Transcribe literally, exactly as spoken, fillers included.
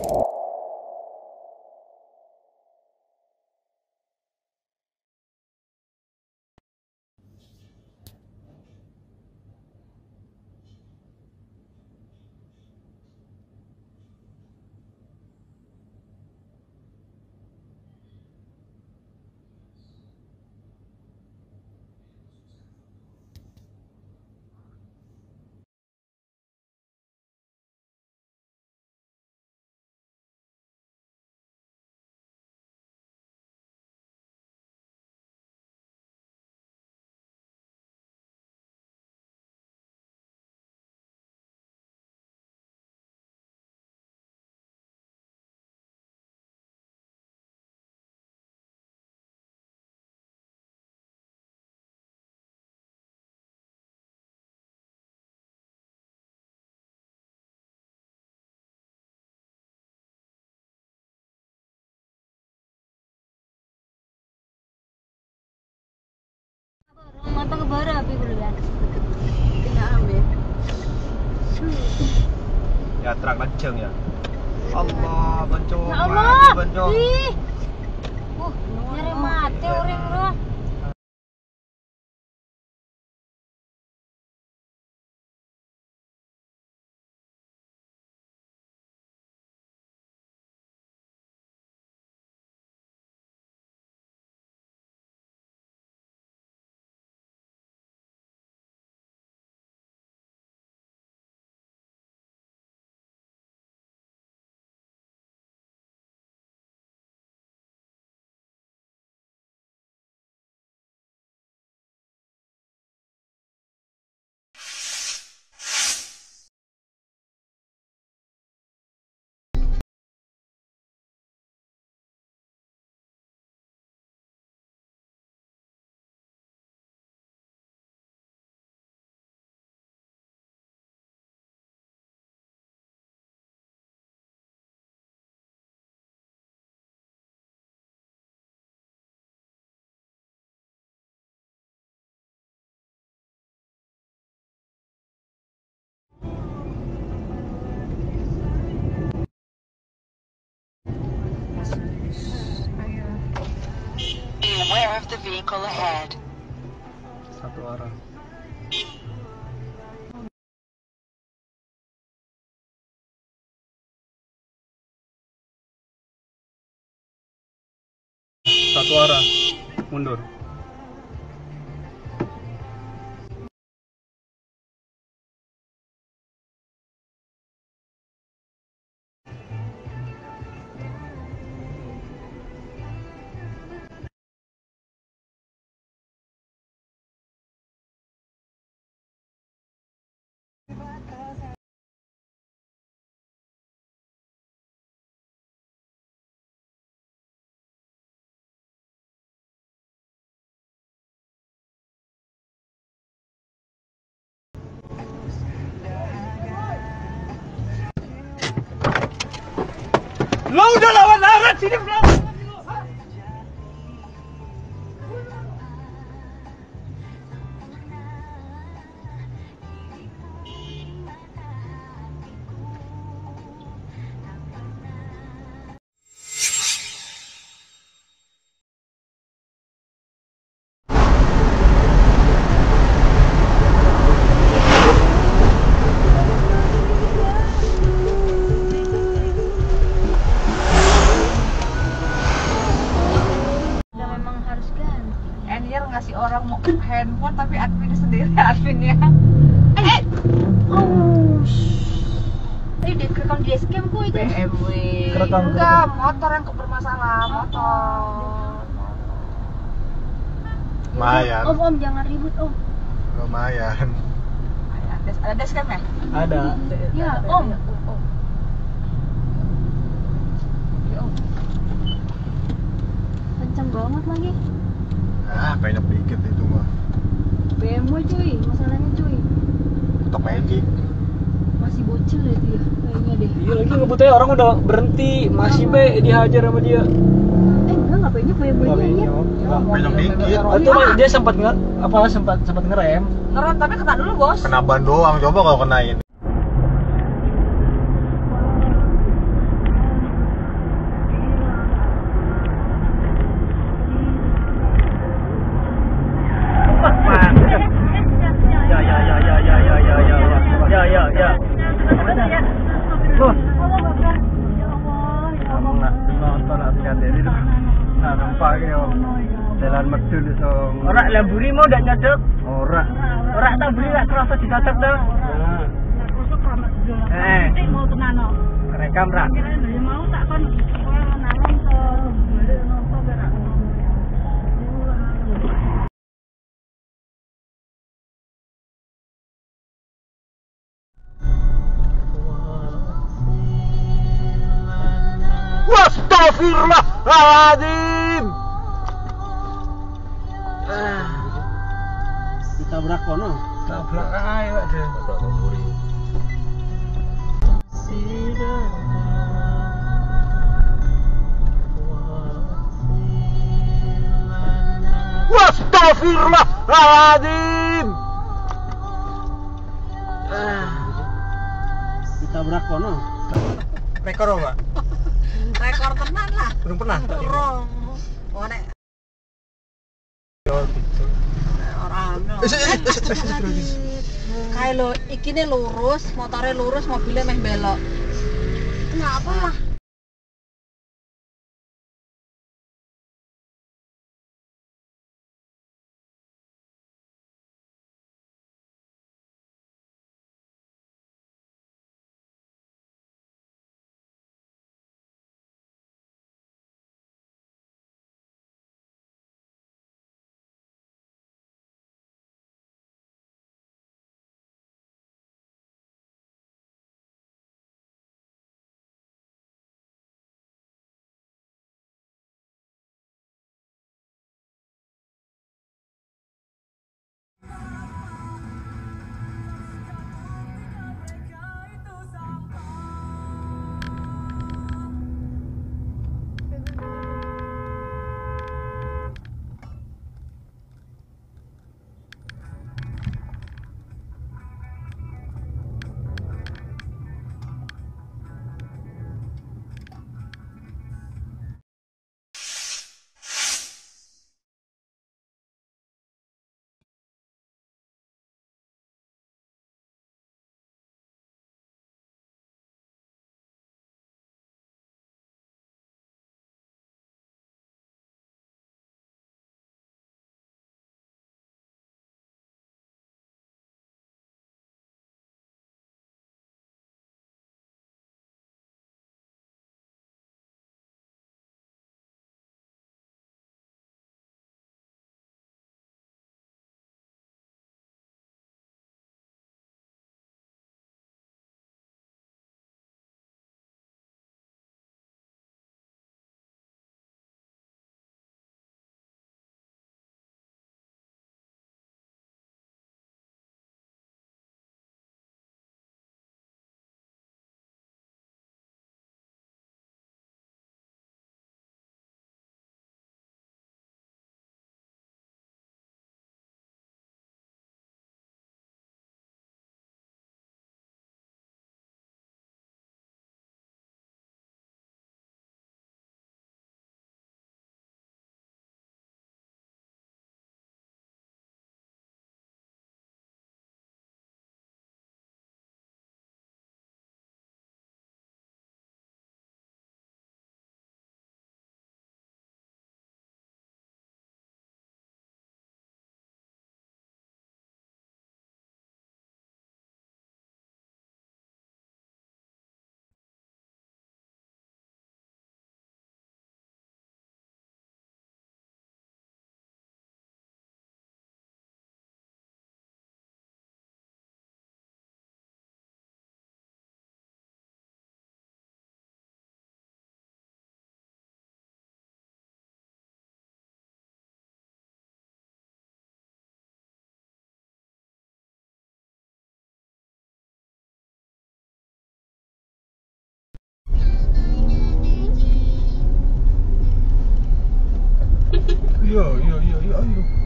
Mata ke bara api dulu ya. Tinggal ambil. Ya terang kenceng ya. Allah, banco. Ya Allah. Banco. Ih. Uh, nyari mati orang bro. Beware of the vehicle ahead. Satu arah. Satu arah. Mundur. Lo udah lawan lawan sini belum? Ngasih orang mau handphone tapi admin sendiri adminnya. Eh, oh, ini udah kerekam di dashcam kok itu. B M W. Kerekam, Enggak, motor yang bermasalah, motor. Lumayan. Om, om jangan ribut om. Lumayan. Ada, ada dashcam ya? Ada. Ya om. Kenceng banget lagi. Ah, banyak dikit itu mah. B M W cuy, masalahnya cuy. Untuk magic. Masih bocil ya dia, kayaknya deh. Iya lagi ngebutnya orang udah berhenti, masih be dihajar sama dia. Eh enggak, nggak banyak B M W nya ya. Banyak dikit. Itu dia sempat nge apa sempat sempat ngerem. Ngerem tapi kena dulu bos. Kena ban doang, coba kalau kenain. Sumpah ya. Jalan medun iso. Ora lamburi mau ndak nyodok. Ora. Ora tak beri lak kerasa dicocok to. Eh, mau kemana? rekam ra. Mau tak kon nalong ke balik nopo berak. Astagfirullahaladzim. Ditabrak kono. Tabrak ae Pak De. Astagfirullahaladzim. Ditabrak kono. Rekor Pak. Rekor tenan lah. Belum pernah. Urung. Oh nek ora ono. Kae lho, ikine lurus, motore lurus, mobilnya meh belok. Kenapa lah? Yo yo yo yo yo.